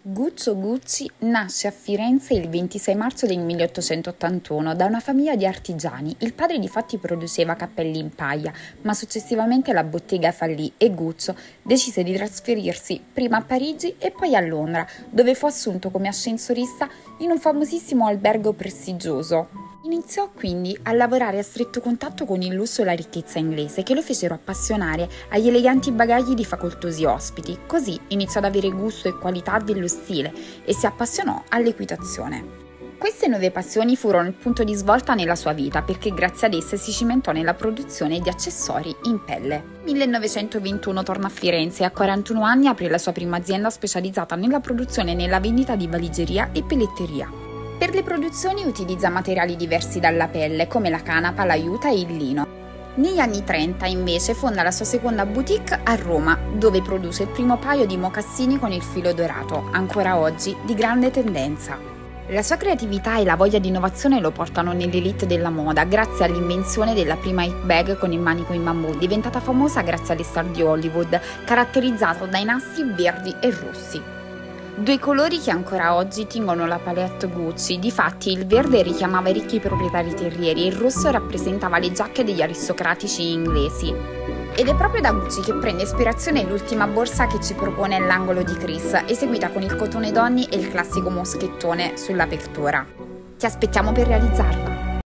Guccio Gucci nasce a Firenze il 26 marzo del 1881 da una famiglia di artigiani. Il padre difatti produceva cappelli in paglia, ma successivamente la bottega fallì e Guccio decise di trasferirsi prima a Parigi e poi a Londra, dove fu assunto come ascensorista in un famosissimo albergo prestigioso. Iniziò quindi a lavorare a stretto contatto con il lusso e la ricchezza inglese, che lo fecero appassionare agli eleganti bagagli di facoltosi ospiti. Così iniziò ad avere gusto e qualità dello stile e si appassionò all'equitazione. Queste nuove passioni furono il punto di svolta nella sua vita, perché grazie ad esse si cimentò nella produzione di accessori in pelle. Nel 1921 torna a Firenze e a 41 anni apre la sua prima azienda specializzata nella produzione e nella vendita di valigeria e pelletteria. Per le produzioni utilizza materiali diversi dalla pelle, come la canapa, la juta e il lino. Negli anni 30 invece fonda la sua seconda boutique a Roma, dove produce il primo paio di mocassini con il filo dorato, ancora oggi di grande tendenza. La sua creatività e la voglia di innovazione lo portano nell'elite della moda, grazie all'invenzione della prima hip bag con il manico in bambù, diventata famosa grazie alle star di Hollywood, caratterizzata dai nastri verdi e rossi. Due colori che ancora oggi tingono la palette Gucci. Difatti il verde richiamava i ricchi proprietari terrieri e il rosso rappresentava le giacche degli aristocratici inglesi. Ed è proprio da Gucci che prende ispirazione l'ultima borsa che ci propone l'angolo di Chris, eseguita con il cotone donny e il classico moschettone sull'apertura. Ti aspettiamo per realizzarla!